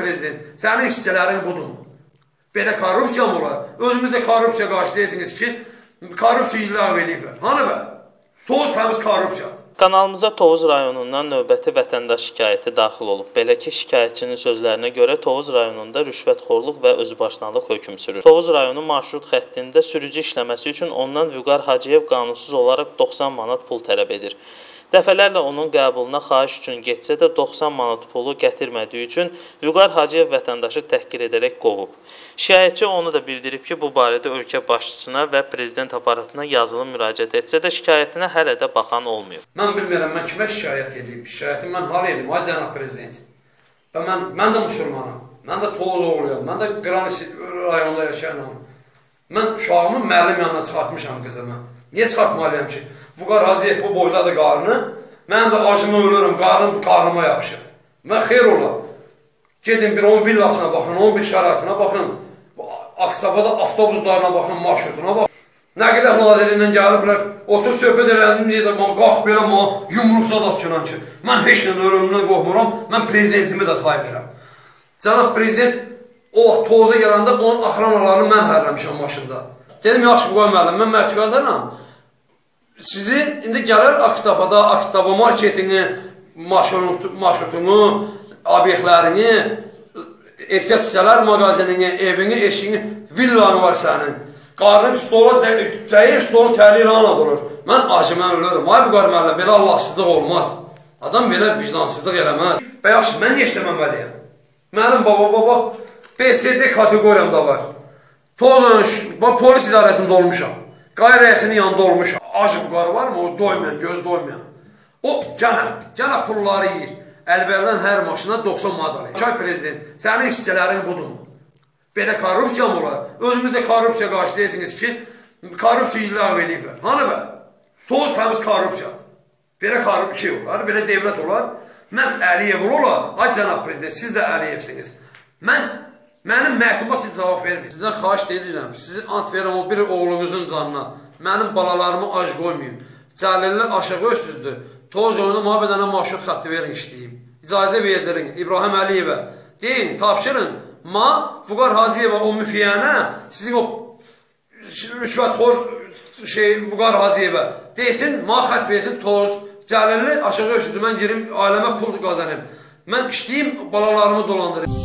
prezident, sənin işçilərin budurmu? Belə korrupsiya mı olar? Özünüz də korrupsiya qarşı deyirsiniz ki, korrupsiya illəq ediblər. Hanı bə? Toz təmiz korrupsiya. Kanalımıza Tovuz rayonundan növbəti vətəndaş şikayəti daxil olub. Belə ki, şikayətçinin sözlərinə görə Tovuz rayonunda rüşvətxorluq və özbaşınalıq hökm sürür. Tovuz rayonu marşrut xəttində sürücü işləməsi üçün ondan Vüqar Hacıyev qanunsuz olaraq 90 manat pul tələb edir. Dəfələrlə onun qəbuluna xahiş üçün getsə də 90 manat pulu gətirmədiyi üçün Vüqar Hacıyev vətəndaşı təhqir edərək qovub. Şikayətçi onu da bildirib ki, bu barədə ölkə başçısına və prezident aparatına yazılı müraciət etsə də şikayətinə hələ də baxan olmayıb. Mən bilmirəm, mən kimə şikayət edeyim? Şikayətimi mən hal edeyim, ay cənab prezident. Və mən də müsəlmanam, mən də Tovuz oğluyam, mən də Qıran rayonunda yaşayanam. Mən uşağımın müəllim yanına çıxartmışam qızımı. Niyə çıxartmalıyam ki? Vüqar Hacıyev bu boydadır qarnı, mən də acımı ölürüm, qarnıma yapışır. Mən xeyr olar. Gedin bir onun villasına baxın, onun bir şəraitinə baxın, Akstafada avtobuslarına baxın, marşrutuna baxın. Nəqliyyat nazirliyindən gəliblər, oturub söhbət eləyəndim, qalx belə yumruq sadat ki, mən heç nə ölümündən qorxmuram, mən prezidentimi də sahib edirəm. Cənab prezident o vaxt Tovuza gələndə onun axranalarını mən hərləmişəm maşında. Dedim, yaxşı Vüqar müəllim, mən məhkəmədənəm. Sizi indi gələr Akstafada, Akstafa marketini, marşrutunu, obyektlərini, ehtiyac hissələr mağazinini, evini, eşini, villanı var sənin. Qarnım stolu dəyir, stolu təli rana durur. Mən acımə ölürüm. Ay Vüqar müəllim, belə Allahsızlıq olmaz. Adam belə vicdansızlıq eləməz. Və yaxşı, mən niyə işləməməliyəm? Mənim baba, BSD kateqoriyamda var. Polis idarəsində olmuşam. Qay rəisinin yanında olmuşam. Acı Vüqarı var mı? O doymayan, göz doymayan. O gənə pulları yiyir. Əlbəldən hər maşına 90 manat alır. Çay prezident, sənin işçilərin budurmu? Belə korrupsiya mı olar? Özünüz də korrupsiya qarşı deyirsiniz ki, korrupsiya illəq ediblər. Hanı bə? Toz təmiz korrupsiya. Belə korrupsiya olar, belə devlət olar. Mən Əliyev olar, ay cənab prezident, siz də Əliyevsiniz. Mənim məhkuma siz cavab verməyin. Sizdən xahiş edirəm, sizi ant verirəm o bir oğlunuzun canına. Mənim balalarımı ac qoymayın. Cəlillər aşağı öksüzdür. Toz oyunu mühabədənə marşrut xətti verin işləyim. İcazə verdirin İbrahim Əliyevə. Deyin, tapşırın. Vüqar Hacıyevə o müfiyənə, sizin o rüşvətxor Vüqar Hacıyevə desin, xət versin Toz. Cəlillər aşağı öksüzdür, mən girim, ailəmə pul qazanım. Mən işləyim, balalarımı dolandırım.